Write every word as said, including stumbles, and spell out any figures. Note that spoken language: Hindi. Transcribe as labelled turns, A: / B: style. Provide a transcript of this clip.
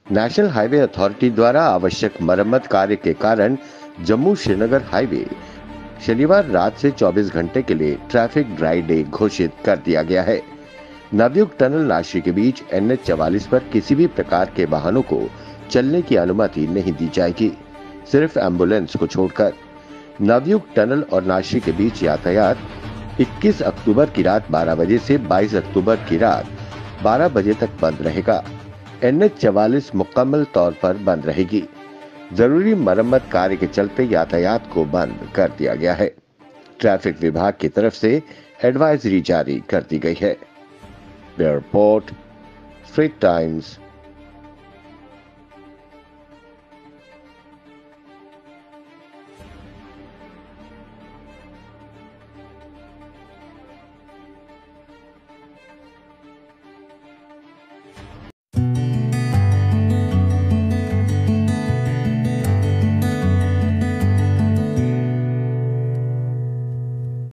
A: नेशनल हाईवे अथॉरिटी द्वारा आवश्यक मरम्मत कार्य के कारण जम्मू श्रीनगर हाईवे शनिवार रात से चौबीस घंटे के लिए ट्रैफिक ड्राई डे घोषित कर दिया गया है। नवयुग टनल नाशी के बीच एन एच चवालीस पर किसी भी प्रकार के वाहनों को चलने की अनुमति नहीं दी जाएगी, सिर्फ एम्बुलेंस को छोड़कर। नवयुग टनल और नाशी के बीच यातायात इक्कीस अक्टूबर की रात बारह बजे से बाईस अक्टूबर की रात बारह बजे तक बंद रहेगा। एन एच चवालीस मुकम्मल तौर पर बंद रहेगी। जरूरी मरम्मत कार्य के चलते यातायात को बंद कर दिया गया है। ट्रैफिक विभाग की तरफ से एडवाइजरी जारी कर दी गई है। Report, Street times.